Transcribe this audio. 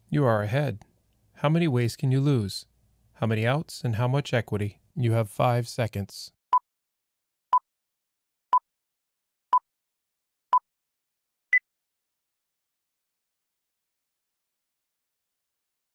You are ahead. How many ways can you lose? How many outs and how much equity? You have 5 seconds.